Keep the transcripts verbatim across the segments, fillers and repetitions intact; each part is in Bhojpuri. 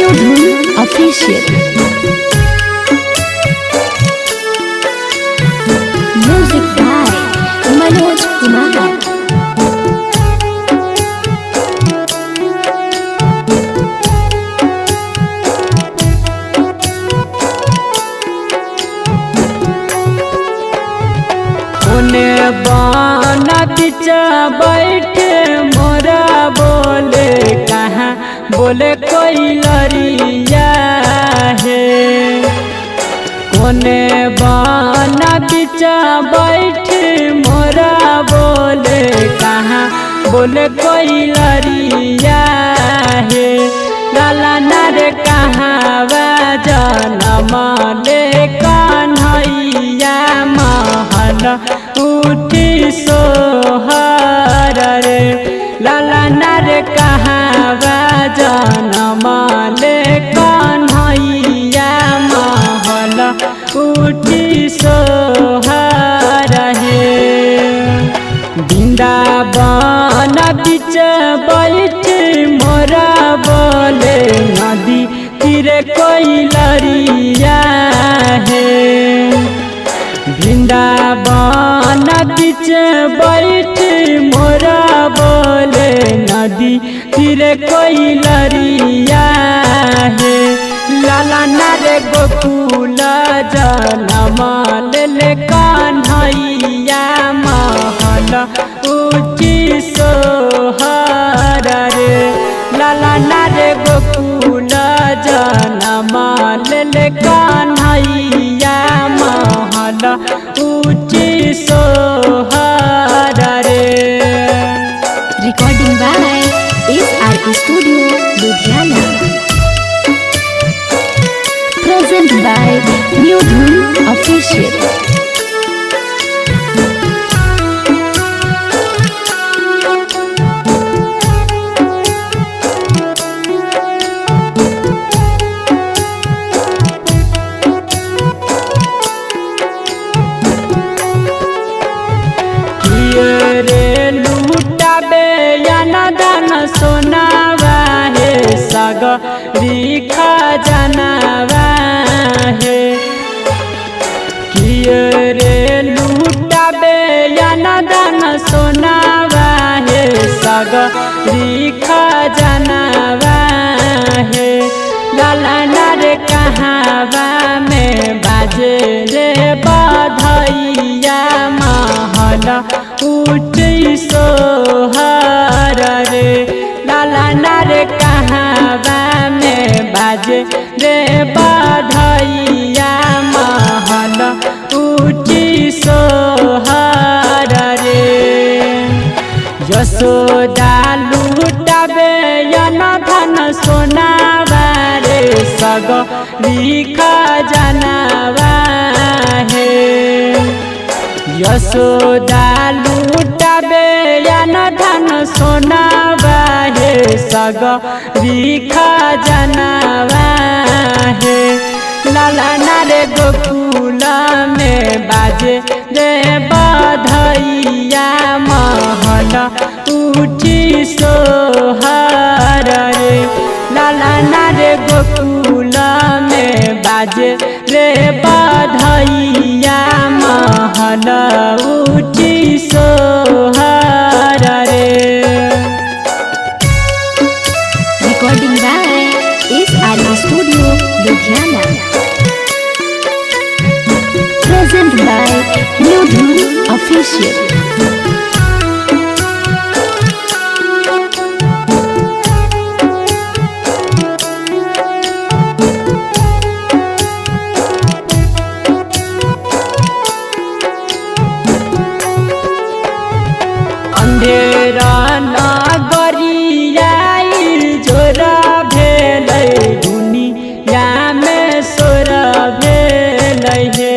New Dhun official music by Manoj Kumar. बाना बिचा बैठे मोरा बोले कहाँ बोले कोई लरिया है। कोने बाना बिचा बैठे मोरा बोले कहाँ बोले कोई लरिया है। लाला नारे कहाँ जनम ले कन्हैया महल उठी सोहर रे। लाला नारे कहाँ जनम ले कन्हैया महल उठी सोहर हे। वृंदावन बिच बैठ मोरा बोले नदी तीरे कोई लरिया है। वृंदावन बिच बैठ मोरा बोले नदी तीरे कोई लरिया है। लाला नारे गोकुल जनम ले कन्हैया महल उठी सोहर रे। लाला नारे गोकुल जनम ले कन्हैया महल उठी सोहर रे। Recording by S R studio Ludhiana. Present by new Dhun official. रे लूटाबे दान सोनावा है सगरी खजनावा है। किए रे लूटाबे दान सोनावा है सगरी खजनावा है। लाला नारे कहावा में बाजे रे बधैया महल उठी सोहर रे। लाला नारे कहावा में बाजे रे बधैया महल उठी सोहर रे। यशोदा लूटाबे धन सोनावा रे सगरी खजनावा है। यशोदा लूटाबे धन सोनावा है सगरी खजनावा है। लाला नारे गोकुल में बाजे रे बधैया महल उठी सोहर रे। लाला नारे गोकुल में बाजे रे बधैया महल उठी सोहर रे। Recording by S R studio Ludhiana. Present by new Dhun official. अंधेरा नगरिया जोरा भेल दुनिया में सोर भेल हे।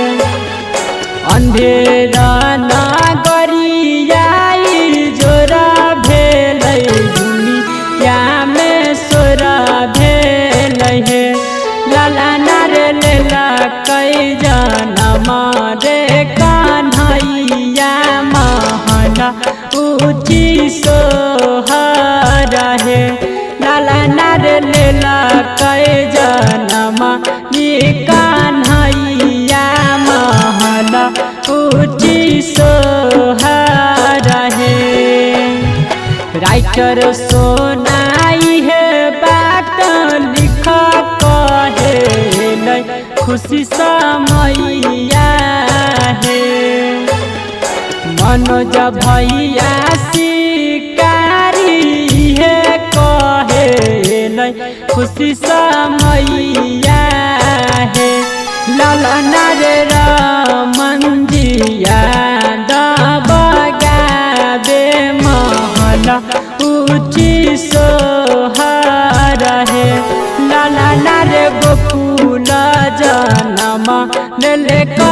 अंधेरा नगरिया जोरा भेल दुनिया में सोर भेल हे। लाला नारे लेला कई जनम रे कन्हैया महल उठी सोहर हे। लाला नार लेला कई जनमा कान्हैया महल ऊँची सोहर है। राइटर सोनाई है बात लिख कहे खुशी समैया है। मनोज भैया शिकारी है कहे खुशी समैया है। ललना रे रमंजिया दबगावे महल ऊँची सोहर है। ललना रे गोकुल जनमा ले